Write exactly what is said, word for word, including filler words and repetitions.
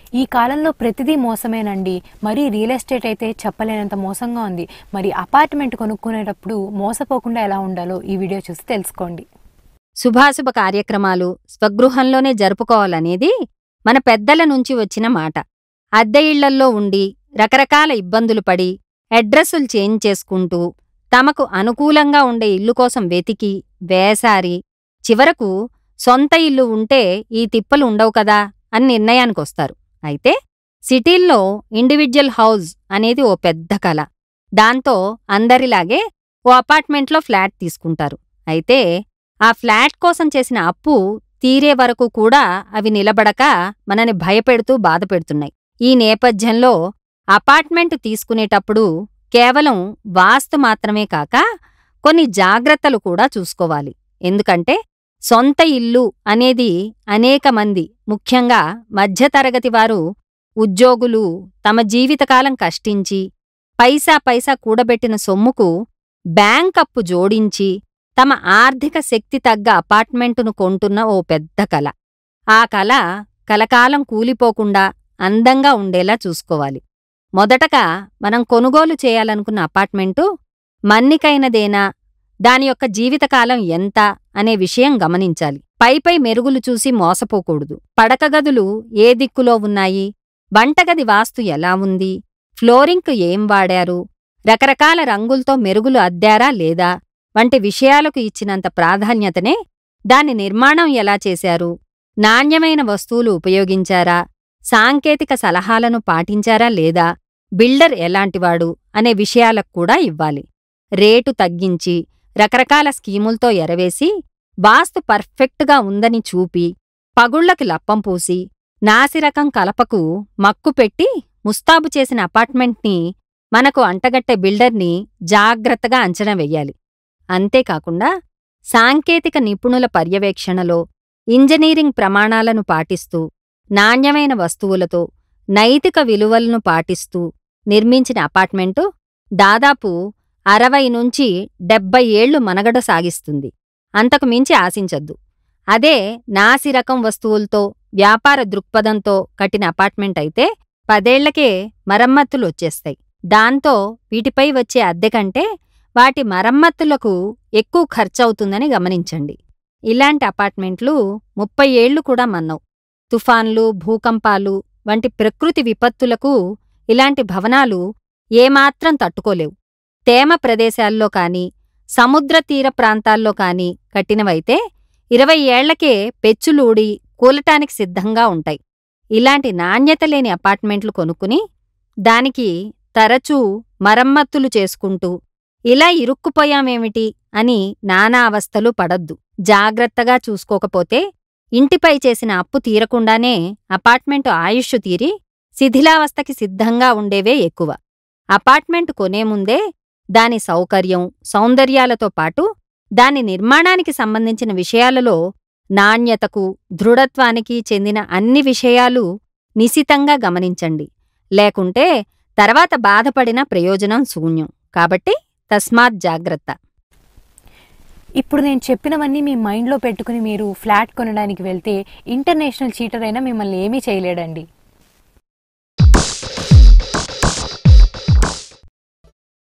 ఈ కాలంలో ప్రతిదీ మోసమేనండి. మరి రియల్ ఎస్టేట్ అయితే చెప్పలేనంత మోసంగా ఉంది. మరి అపార్ట్మెంట్ కొనుక్కునేటప్పుడు మోసపోకుండా ఎలా ఉండాలో ఈ వీడియో చూసి తెలుసుకోండి. శుభాశుభ కార్యక్రమాలు స్వగృహంలోనే జరుపుకోవాలనేది మన పెద్దల నుంచి వచ్చిన మాట. అద్దె ఇళ్లల్లో ఉండి రకరకాల ఇబ్బందులు పడి అడ్రస్సులు చేంజ్ చేసుకుంటూ తమకు అనుకూలంగా ఉండే ఇల్లు కోసం వెతికి వేసారి చివరకు సొంత ఇల్లు ఉంటే ఈ తిప్పలు ఉండవు కదా అని నిర్ణయానికొస్తారు. అయితే సిటీల్లో ఇండివిడ్యువల్ హౌస్ అనేది ఓ పెద్ద కల. దాంతో అందరిలాగే ఓ అపార్ట్మెంట్లో ఫ్లాట్ తీసుకుంటారు. అయితే ఆ ఫ్లాట్ కోసం చేసిన అప్పు తీరే వరకు కూడా అవి నిలబడక మనని భయపెడుతూ బాధపెడుతున్నాయి. ఈ నేపథ్యంలో అపార్ట్మెంట్ తీసుకునేటప్పుడు కేవలం వాస్తు మాత్రమే కాక కొన్ని జాగ్రత్తలు కూడా చూసుకోవాలి. ఎందుకంటే సొంత ఇల్లు అనేది అనేక మంది, ముఖ్యంగా మధ్యతరగతి వారు, ఉద్యోగులు తమ జీవితకాలం కష్టించి పైసా పైసా కూడబెట్టిన సొమ్ముకు బ్యాంకప్పు జోడించి తమ ఆర్థిక శక్తి తగ్గ అపార్ట్మెంటును కొంటున్న ఓ పెద్ద కల. ఆ కల కలకాలం కూలిపోకుండా అందంగా ఉండేలా చూసుకోవాలి. మొదటగా మనం కొనుగోలు చేయాలనుకున్న అపార్ట్మెంటు మన్నికైనదేనా, దాని యొక్క జీవితకాలం ఎంత అనే విషయం గమనించాలి. పైపై మెరుగులు చూసి మోసపోకూడదు. పడకగదులు ఏ దిక్కులో ఉన్నాయి, వంటగది వాస్తు ఎలా ఉంది, ఫ్లోరింగ్కు ఏం వాడారు, రకరకాల రంగులతో మెరుగులు అద్దారా లేదా వంటి విషయాలకు ఇచ్చినంత ప్రాధాన్యతనే దాని నిర్మాణం ఎలా చేశారు, నాణ్యమైన వస్తువులు ఉపయోగించారా, సాంకేతిక సలహాలను పాటించారా లేదా, బిల్డర్ ఎలాంటివాడు అనే విషయాలకు కూడా ఇవ్వాలి. రేటు తగ్గించి రకరకాల స్కీములతో ఎరవేసి వాస్తు పర్ఫెక్ట్గా ఉందని చూపి పగుళ్లకి లప్పం పూసి నాసిరకం కలపకు మక్కుపెట్టి ముస్తాబు చేసిన అపార్ట్మెంట్ని మనకు అంటగట్టే బిల్డర్ని జాగ్రత్తగా అంచనా వెయ్యాలి. అంతేకాకుండా సాంకేతిక నిపుణుల పర్యవేక్షణలో ఇంజనీరింగ్ ప్రమాణాలను పాటిస్తూ నాణ్యమైన వస్తువులతో నైతిక విలువలను పాటిస్తూ నిర్మించిన అపార్ట్మెంటు దాదాపు అరవై నుంచి డెబ్బై ఏళ్లు మనుగడ సాగిస్తుంది. అంతకు మించి ఆశించద్దు. అదే నాసిరకం వస్తువులతో వ్యాపార దృక్పథంతో కట్టిన అపార్ట్మెంట్ అయితే పదేళ్లకే మరమ్మతులు వచ్చేస్తాయి. దాంతో వీటిపై వచ్చే అద్దె కంటే వాటి మరమ్మతులకు ఎక్కువ ఖర్చవుతుందని గమనించండి. ఇలాంటి అపార్ట్మెంట్లు ముప్పై ఏళ్లు కూడా మన్నవు. తుఫాన్లు, భూకంపాలు వంటి ప్రకృతి విపత్తులకు ఇలాంటి భవనాలు ఏమాత్రం తట్టుకోలేవు. తేమ ప్రదేశాల్లో కాని సముద్ర తీర ప్రాంతాల్లో కాని కట్టినవైతే ఇరవై ఏళ్లకే పెచ్చులూడి కూలటానికి సిద్ధంగా ఉంటాయి. ఇలాంటి నాణ్యత లేని అపార్ట్మెంట్లు కొనుక్కుని దానికి తరచూ మరమ్మత్తులు చేసుకుంటూ ఇలా ఇరుక్కుపోయామేమిటి అని నానా అవస్థలు పడద్దు. జాగ్రత్తగా చూసుకోకపోతే ఇంటిపై చేసిన అప్పు తీరకుండానే అపార్ట్మెంటు ఆయుష్షు తీరి శిథిలావస్థకి సిద్ధంగా ఉండేవే ఎక్కువ. అపార్ట్మెంటు కొనేముందే దాని సౌకర్యం, సౌందర్యాలతో పాటు దాని నిర్మాణానికి సంబంధించిన విషయాలలో నాణ్యతకు, దృఢత్వానికి చెందిన అన్ని విషయాలు నిశితంగా గమనించండి. లేకుంటే తర్వాత బాధపడిన ప్రయోజనం శూన్యం. కాబట్టి తస్మాత్ జాగ్రత్త. ఇప్పుడు నేను చెప్పినవన్నీ మీ మైండ్లో పెట్టుకుని మీరు ఫ్లాట్ కొనడానికి వెళ్తే ఇంటర్నేషనల్ చీటర్ అయినా మిమ్మల్ని ఏమీ చేయలేడండి.